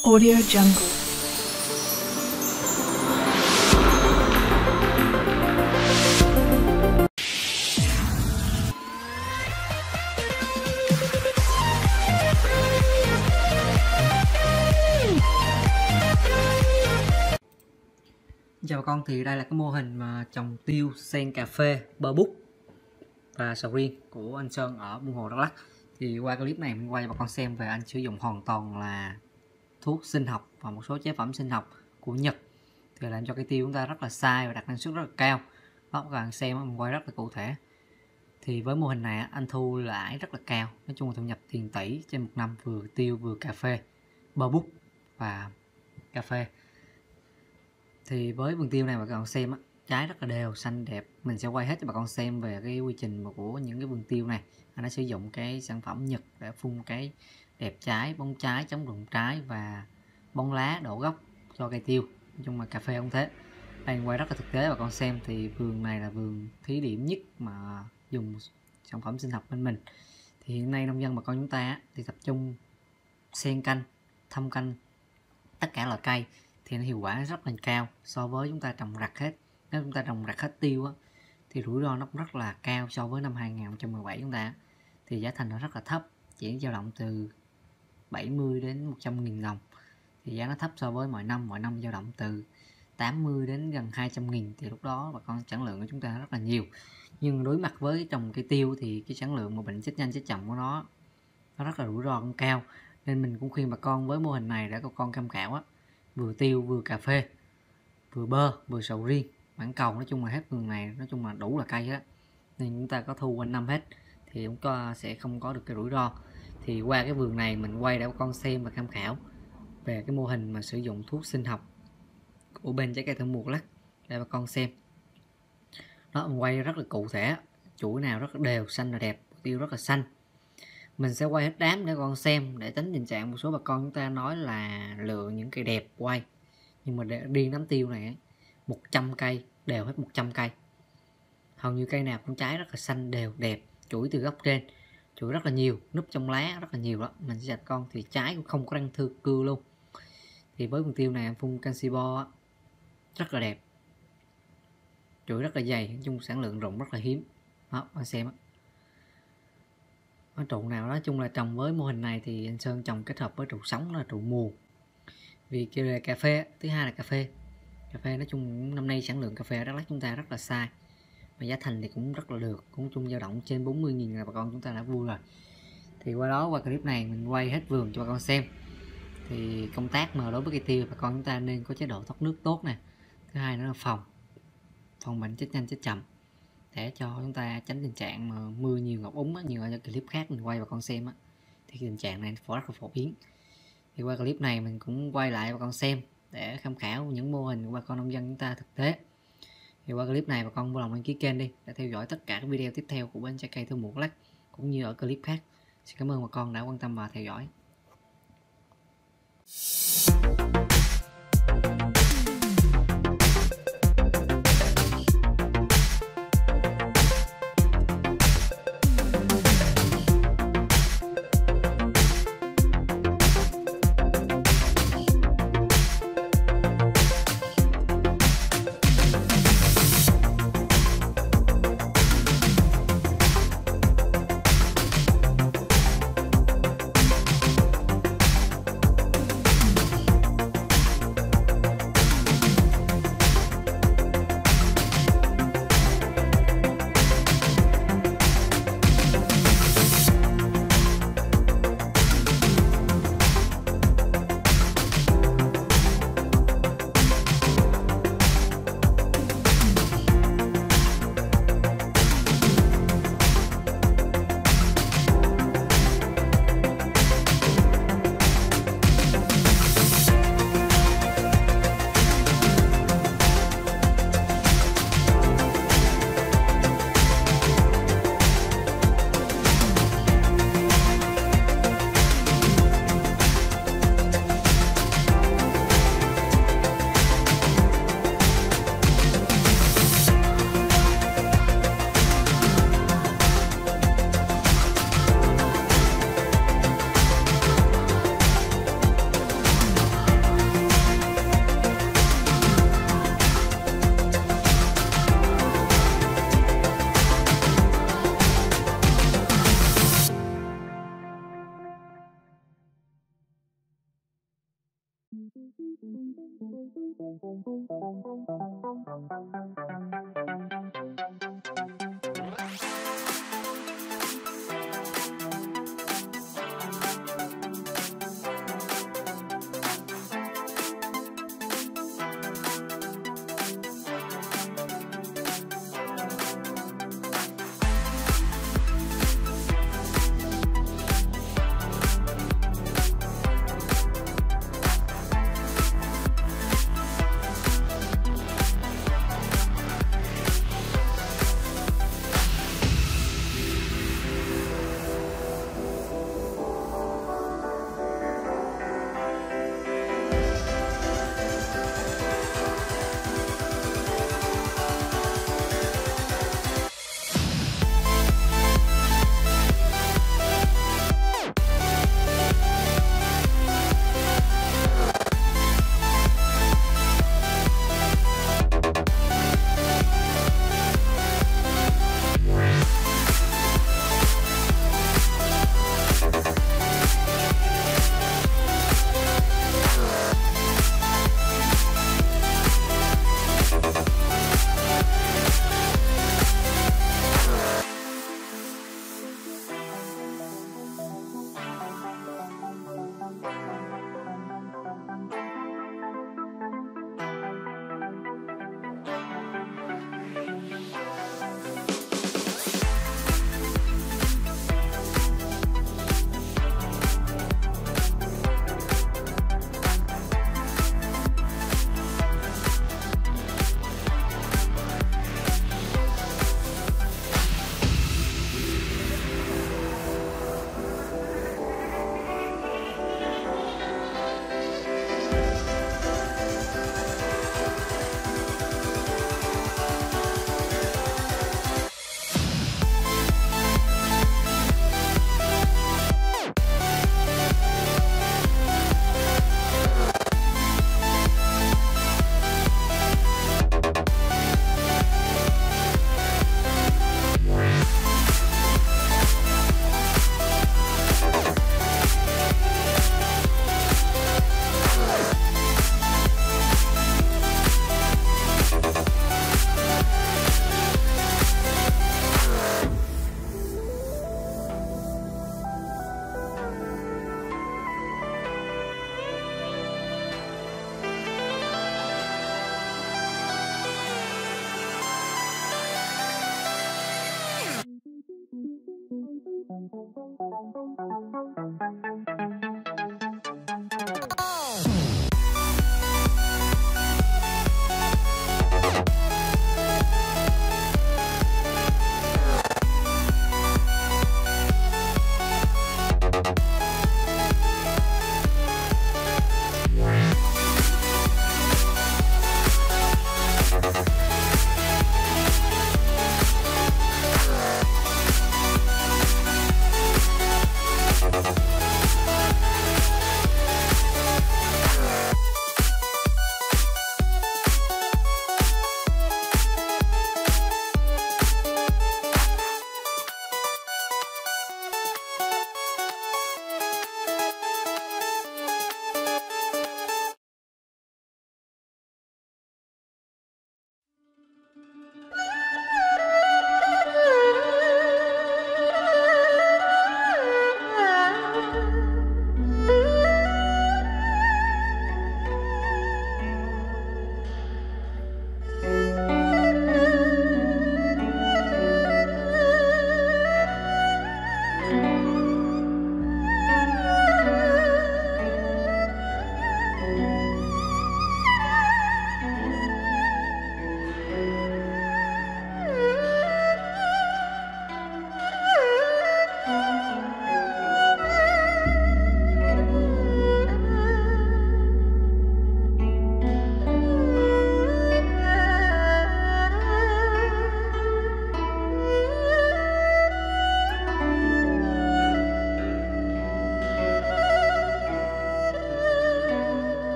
Audio Jungle. Chào bà con, thì đây là cái mô hình mà trồng tiêu, sen cà phê, bơ bút và sầu riêng của anh Sơn ở Buôn Hồ, Đắk Lắk. Thì qua clip này mình quay cho bà con xem về anh sử dụng hoàn toàn là thuốc sinh học và một số chế phẩm sinh học của Nhật, thì làm cho cây tiêu chúng ta rất là sai và đạt năng suất rất là cao. Đó, các bạn xem mình quay rất là cụ thể. Thì với mô hình này anh thu lãi rất là cao, nói chung là thu nhập tiền tỷ trên một năm, vừa tiêu vừa cà phê, bơ bút và cà phê. Thì với vườn tiêu này bà con xem á, trái rất là đều, xanh đẹp. Mình sẽ quay hết cho bà con xem về cái quy trình của những cái vườn tiêu này. Anh đã sử dụng cái sản phẩm Nhật để phun cái đẹp trái, bóng trái, chống rụng trái và bóng lá, đổ gốc cho cây tiêu. Nói chung là cà phê không thế. Đây quay rất là thực tế bà con xem. Thì vườn này là vườn thí điểm nhất mà dùng sản phẩm sinh học bên mình. Thì hiện nay nông dân bà con chúng ta thì tập trung xen canh, thâm canh tất cả loại cây thì nó hiệu quả rất là cao so với chúng ta trồng rặt hết. Nếu chúng ta trồng rặt hết tiêu á, thì rủi ro nó cũng rất là cao. So với năm 2017 chúng ta thì giá thành nó rất là thấp, chỉ dao động từ 70 đến 100.000 đồng. Thì giá nó thấp so với mọi năm dao động từ 80 đến gần 200.000. Thì lúc đó bà con sản lượng của chúng ta rất là nhiều. Nhưng đối mặt với trồng cây tiêu thì cái sản lượng mà bệnh chết nhanh chết chậm của nó rất là rủi ro cũng cao. Nên mình cũng khuyên bà con với mô hình này để bà con tham khảo á, vừa tiêu vừa cà phê, vừa bơ vừa sầu riêng, mãng cầu, nói chung là hết vườn này nói chung là đủ là cây hết, nên chúng ta có thu quanh năm hết thì chúng ta sẽ không có được cái rủi ro. Thì qua cái vườn này mình quay để bà con xem và tham khảo về cái mô hình mà sử dụng thuốc sinh học của bên trái cây thơm mùa lắc để bà con xem. Đó, mình quay rất là cụ thể, chuỗi nào rất là đều, xanh là đẹp, tiêu rất là xanh. Mình sẽ quay hết đám để con xem, để tránh tình trạng một số bà con chúng ta nói là lựa những cây đẹp quay. Nhưng mà riêng đám tiêu này 100 cây, đều hết 100 cây. Hầu như cây nào cũng trái rất là xanh, đều, đẹp, chuỗi từ gốc trên, chuỗi rất là nhiều, núp trong lá rất là nhiều đó. Mình sẽ chặt con thì trái cũng không có răng thưa cưa luôn. Thì với vườn tiêu này em phun canxi bo rất là đẹp, chuỗi rất là dày, nói chung sản lượng rụng rất là hiếm. Đó, bạn xem á. Ở trụ nào đó chung là trồng với mô hình này thì anh Sơn trồng kết hợp với trụ sống, là trụ mùa. Vì cà phê, thứ hai là cà phê nói chung năm nay sản lượng cà phê ở Đắk Lắk chúng ta rất là sai, và giá thành thì cũng rất là được, cũng chung dao động trên 40.000 là bà con chúng ta đã vui rồi. Thì qua clip này mình quay hết vườn cho bà con xem. Thì công tác mà đối với cây tiêu bà con chúng ta nên có chế độ thoát nước tốt nè. Thứ hai nữa là phòng bệnh chết nhanh chết chậm, để cho chúng ta tránh tình trạng mà mưa nhiều ngập úng á, như ở clip khác mình quay bà con xem á, thì tình trạng này rất là phổ biến. Thì qua clip này mình cũng quay lại bà con xem để tham khảo những mô hình của bà con nông dân chúng ta thực tế. Thì qua clip này bà con vui lòng đăng ký kênh đi để theo dõi tất cả các video tiếp theo của bên trái cây thơm mùa Đắk Lắk cũng như ở clip khác. Xin cảm ơn bà con đã quan tâm và theo dõi.